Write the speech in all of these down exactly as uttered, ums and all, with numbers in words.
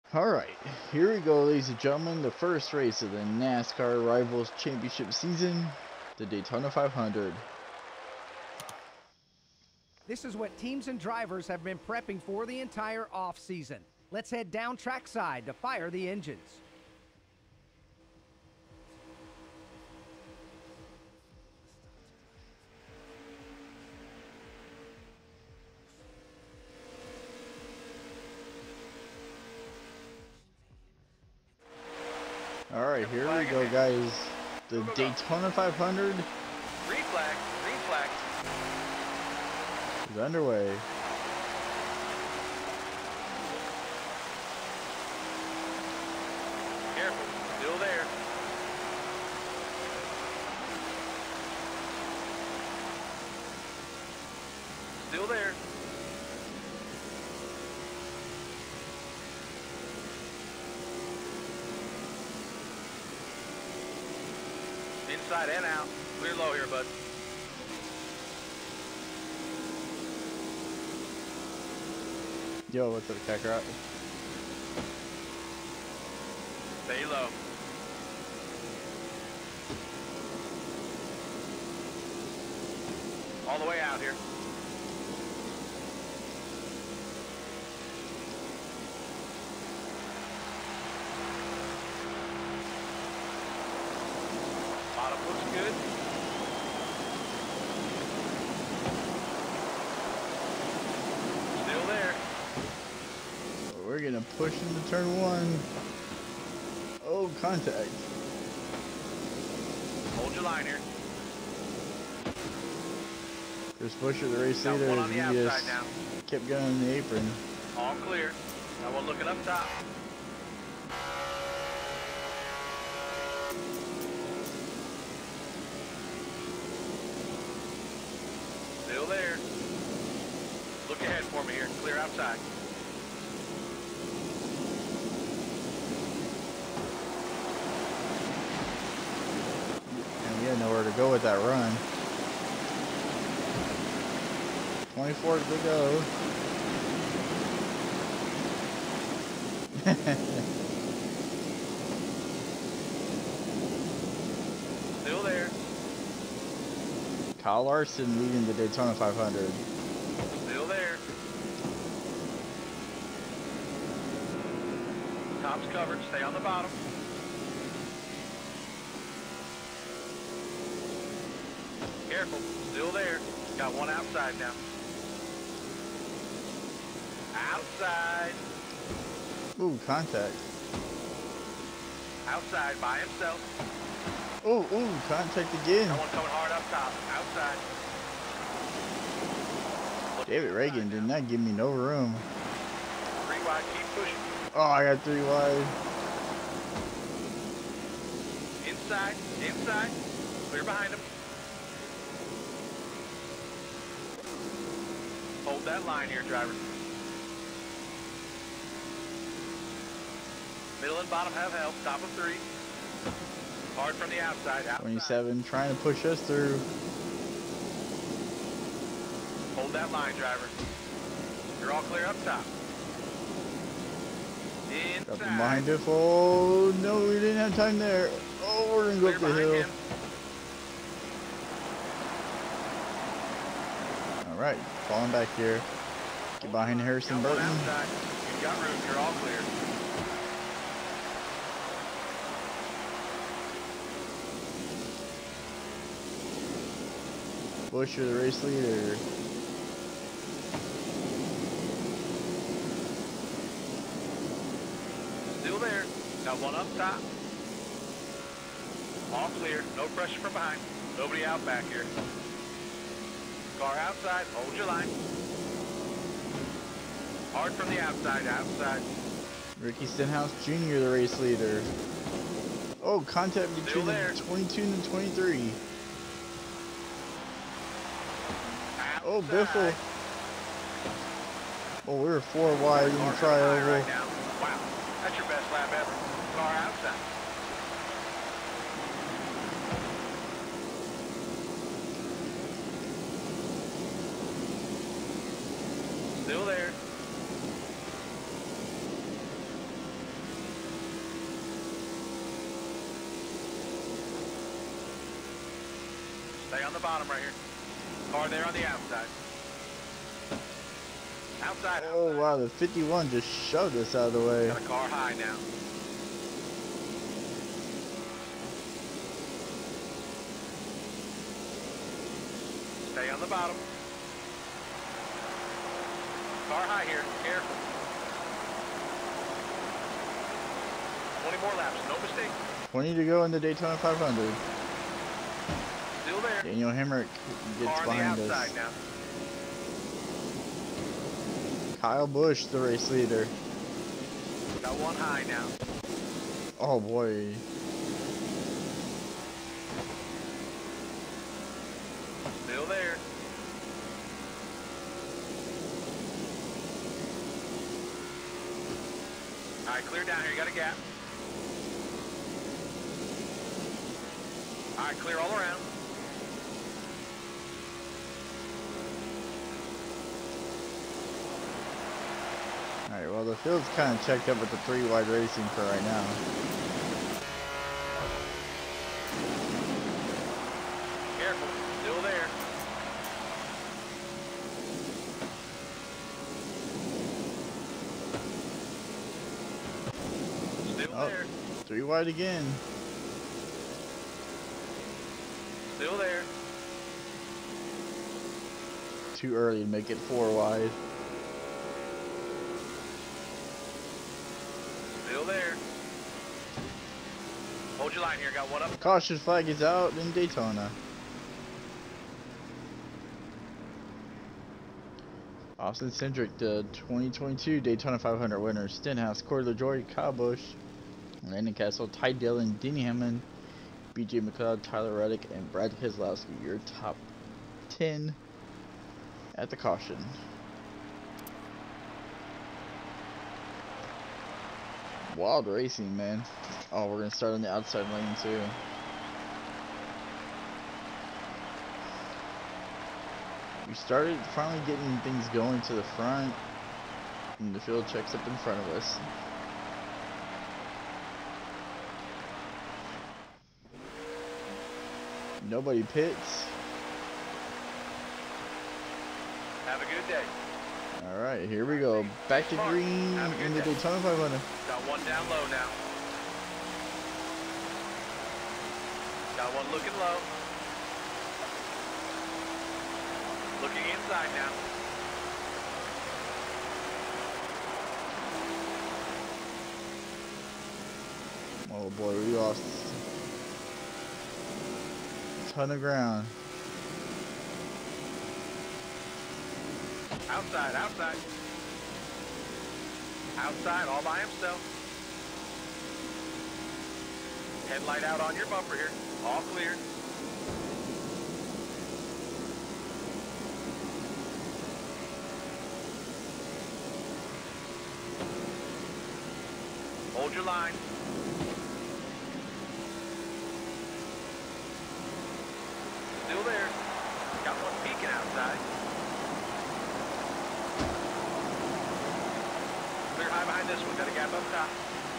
Alright, here we go, ladies and gentlemen. The first race of the NASCAR Rivals Championship season, the Daytona five hundred. This is what teams and drivers have been prepping for the entire off-season. Let's head down trackside to fire the engines. Alright, here we go, guys. The Daytona five hundred Green flag, green flag. is underway. Careful, still there. Still there. Inside and out. Clear low here, bud. Yo, what's up, Kakarot? Stay low. All the way out here. Bottom looks good. Still there. We're gonna push into turn one. Oh, contact. Hold your line here. Chris Buescher, the race Got leader, one on the he outside just now. kept going in the apron. All clear. Now one looking up top. Still there. Look ahead for me here. Clear outside. And we had nowhere to go with that run. twenty-four to go. Still there. Kyle Larson leading the Daytona five hundred. Still there. Top's covered. Stay on the bottom. Careful. Still there. Got one outside now. Outside. Ooh, contact. Outside by himself. Ooh, ooh, contact again. No one coming hard up top. Outside. Look David inside Reagan did now. not give me no room. Three wide. Keep pushing. Oh, I got three wide. Inside. Inside. Clear behind him. Hold that line here, driver. Middle and bottom have help. Top of three. Hard from the outside. Outside. twenty-seven trying to push us through. Hold that line, driver. You're all clear up top. Up Inside. and behind it. Oh, no, we didn't have time there. Oh, we're going to go Clear up the behind hill. him. All right, falling back here. Get behind Harrison Got one Burton. outside. You've got room. You're all clear. Buescher, the race leader. Still there. Got one up top. All clear. No pressure from behind. Nobody out back here. Car outside. Hold your line. Hard from the outside. Outside. Ricky Stenhouse Junior, the race leader. Oh, contact Still between there. the twenty-two and the twenty-three. Oh, Biffle. Outside. Oh, we were four wide in the Car coming high trioval. right now. Wow. That's your best lap ever. Car outside. Still there. Stay on the bottom right here. Car there on the outside. Outside, Oh outside. wow, the fifty-one just shoved us out of the way. Got a car high now. Stay on the bottom. Car high here, careful. twenty more laps, no mistake. twenty to go in the Daytona five hundred. Still there. Daniel Hemrick gets Car on the behind outside us. now. Kyle Busch, the race leader. Got one high now. Oh boy. Still there. All right, clear down here. You got a gap. All right, clear all around. Alright, well the field's kind of checked up with the three wide racing for right now. Careful. Still there. Still Oh. there. Three wide again. Still there. Too early to make it four wide. Still there. Hold your line here. Got one up. Caution flag is out in Daytona. Austin Cindric, the twenty twenty-two Daytona five hundred winner. Stenhouse, Corey LaJoie, Kyle Busch, Landon Castle, Ty Dillon, Denny Hamlin, B J McLeod, Tyler Reddick, and Brad Keselowski. Your top ten at the caution. Wild racing, man. Oh, we're gonna start on the outside lane too. We started finally getting things going to the front, and the field checks up in front of us. Nobody pits. Have a good day. Alright, here we go. Back to green Have a good in the day. Daytona five hundred. Got one down low now. Got one looking low. Looking inside now. Oh boy, we lost a ton of ground. Outside, outside. Outside, all by himself. Headlight out on your bumper here. All clear. Hold your line. Still there. Got one peeking outside. Clear high behind this one. Got a gap up top.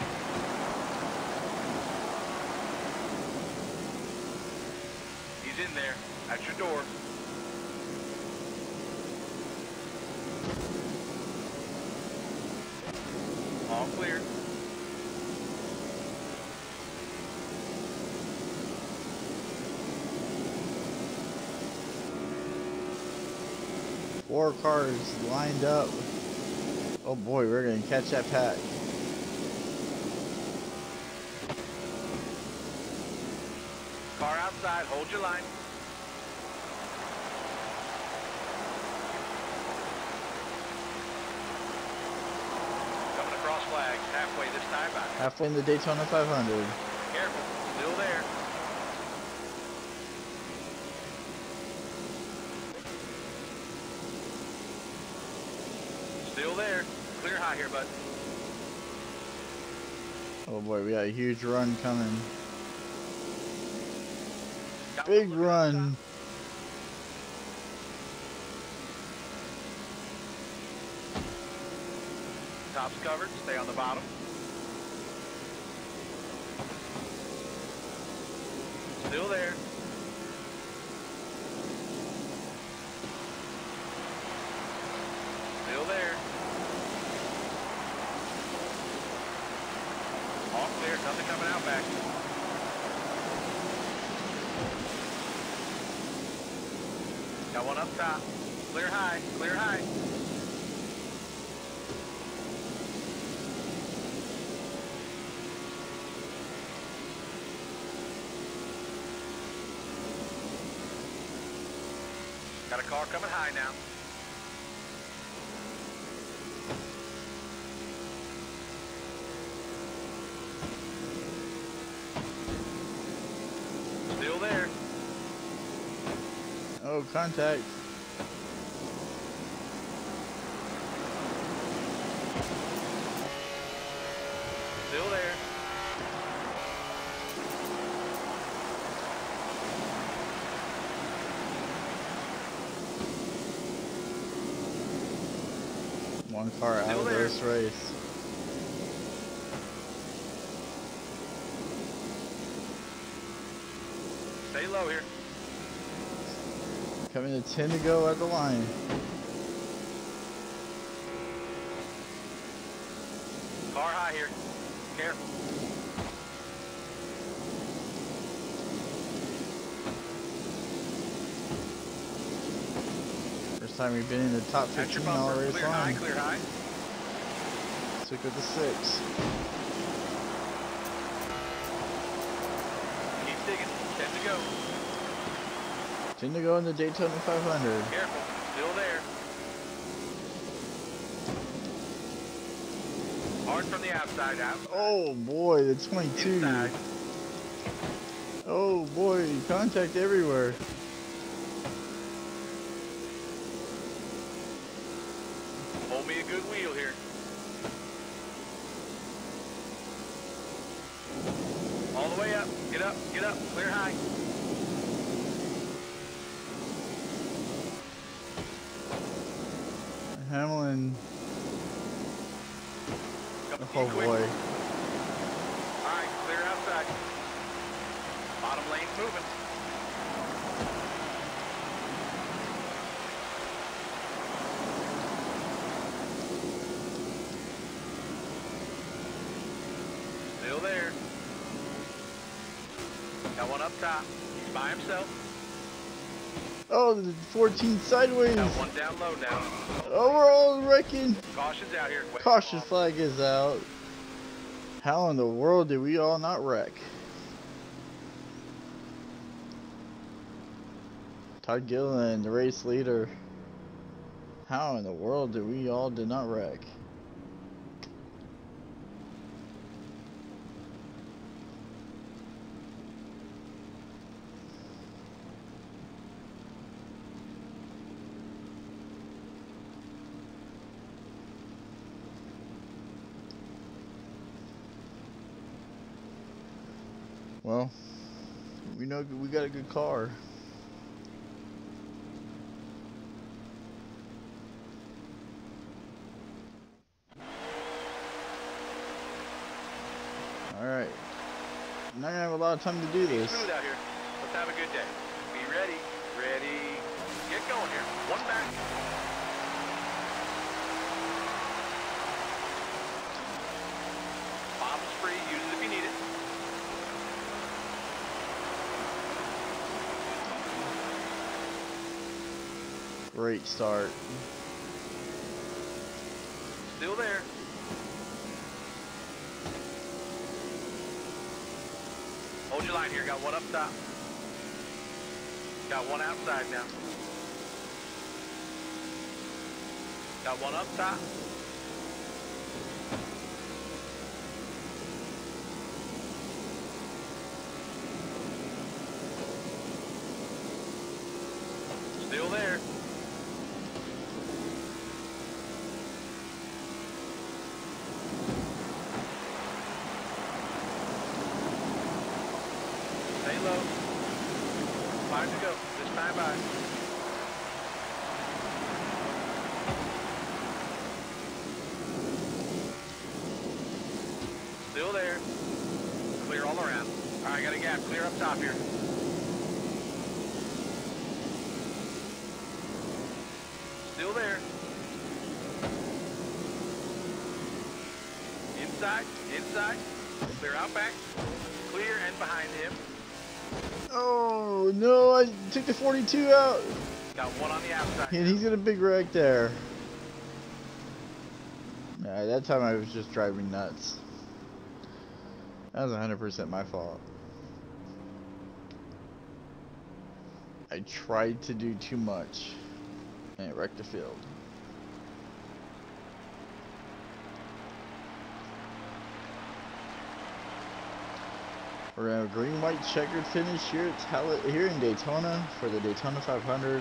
He's in there. At your door. All clear. Four cars lined up. Oh boy, we're gonna catch that pack. Car outside. Hold your line. Coming across flags. Halfway this time out. Halfway in the Daytona five hundred. Careful. Still there. Still there. Clear high here, bud. Oh boy, we got a huge run coming. Got Big one looking run. Top's covered. Stay on the bottom. Still there. Nothing coming out back. Got one up top. Clear high, clear high. Got a car coming high now. Still there. Oh, contact. Still there. One car out Still of there. this race. Stay low here. Coming to ten to go at the line. Car high here. Careful. First time we've been in the top That's your fifteen all bumper. race Clear high, line. clear high. Took with the six. Keep digging. Ten to go. ten to go in the Daytona five hundred. Careful. Still there. Hard from the outside out. Oh boy, the twenty-two. Inside. Oh boy, contact everywhere. Hold me a good wheel here. All the way up. Get up. Get up. Clear high. Hamlin. Cup of tea Oh quick. boy. All right. Clear outside. Bottom lane's moving. Still there. Got one up top. He's by himself. Oh, the fourteen sideways. Got one down low now. Oh, we're all wrecking. Caution's out here. Wait, Caution hold on. flag is out. How in the world did we all not wreck? Todd Gilliland, the race leader. How in the world did we all did not wreck? Well, we know we got a good car. Alright. Not gonna have a lot of time to do this. Smooth out here. Let's have a good day. Be ready. Ready. Get going here. One back. Bottle's free. Use it if you need it. Great start. Still there. Hold your line here. Got one up top. Got one outside now. Got one up top. Still there. Stay low. Five to go. This time by. Still there. Clear all around. All right, got a gap. Clear up top here. Still there. Inside. Inside. Clear out back. Clear and behind him. Oh no, I took the forty-two out. Got one on the outside. And he's in a big wreck there. Yeah, that time I was just driving nuts. That was one hundred percent my fault. I tried to do too much and it wrecked the field. We're gonna have a green, white, checkered finish here at Tal here in Daytona for the Daytona five hundred.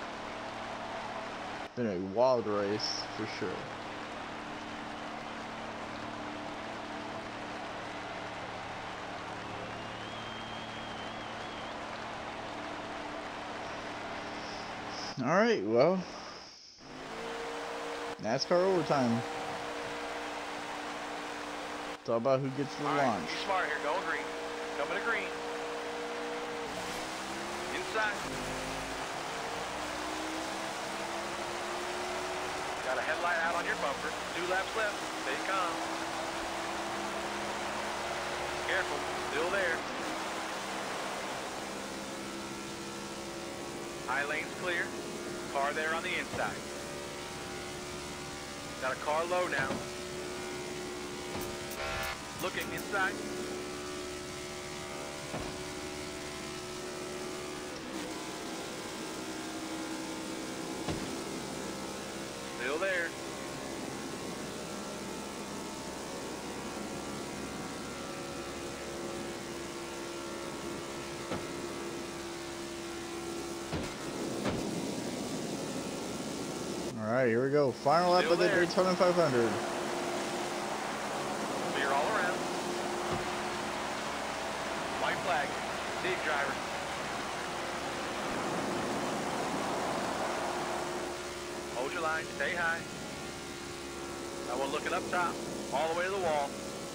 Been a wild race for sure. All right, well, NASCAR overtime. It's all about who gets the All right, launch. be smart here. Going green. Coming to green. Inside. Got a headlight out on your bumper. Two laps left. Stay calm. Careful. Still there. High lane's clear. Car there on the inside. Got a car low now. Looking inside. Still there. All right, here we go. Final lap Still of the there. Daytona five hundred. Clear all around. White flag. Dig driver. Hold your line. Stay high. Now we're looking up top. All the way to the wall.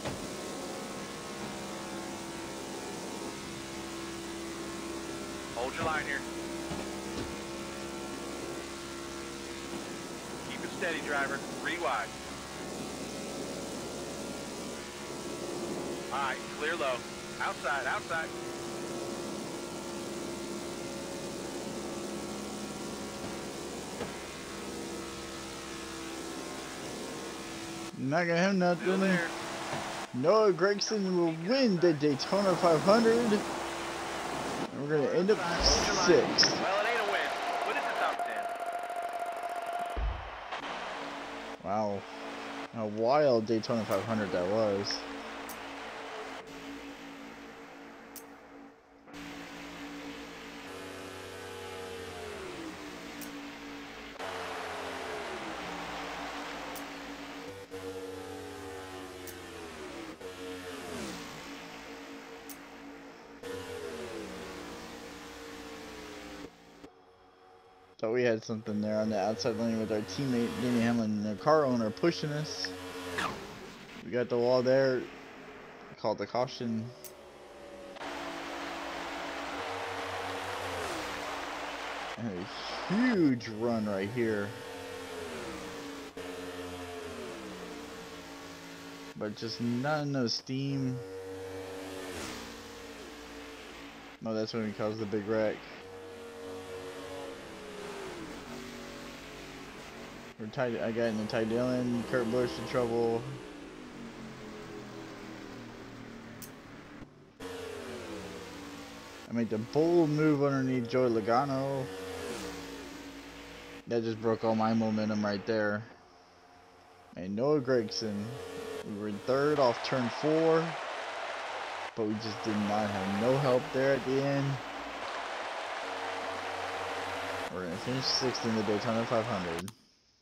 Hold your line here. Keep it steady, driver. Three wide. All right, clear low. Outside, outside. Not gonna have Still nothing. there. Noah Gragson will win the Daytona five hundred. And we're gonna end up Hold your line. sixth. Well, it ain't a win, but it's a top ten. Wow. A wild Daytona five hundred that was. Thought we had something there on the outside lane with our teammate Denny Hamlin, the car owner, pushing us. We got the wall there. Called the caution. And a huge run right here. But just not enough steam. No, that's when we caused the big wreck. We're tied. I got into Ty Dillon, Kurt Busch in trouble. I made the bold move underneath Joey Logano. That just broke all my momentum right there. And Noah Gragson, we were in third off turn four, but we just did not have no help there at the end. We're gonna finish sixth in the Daytona five hundred.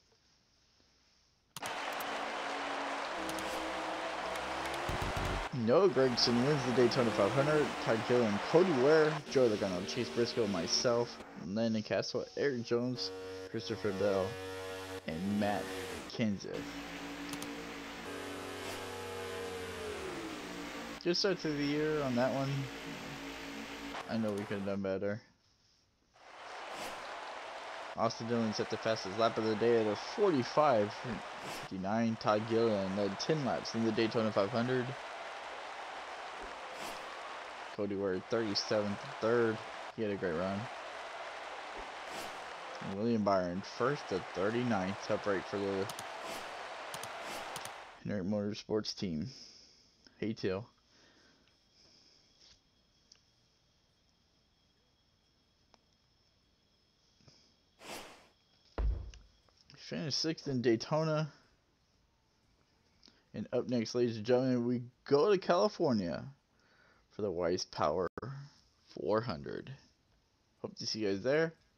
Noah Gragson wins the Daytona five hundred. Ty Dillon, Cody Ware, Joey Logano, Chase Briscoe, myself, Landon Castle, Eric Jones, Christopher Bell, and Matt Kenseth. Good start to the year on that one. I know we could have done better. Austin Dillon set the fastest lap of the day at a forty-five fifty-nine. Todd Gilliland led ten laps in the Daytona five hundred. Cody Ware thirty-seventh, third. He had a great run. And William Byron first to thirty-ninth, top right for the Hendrick Motorsports team. Hey, Till. Finished sixth in Daytona. And up next, ladies and gentlemen, we go to California for the Weiss Power four hundred. Hope to see you guys there.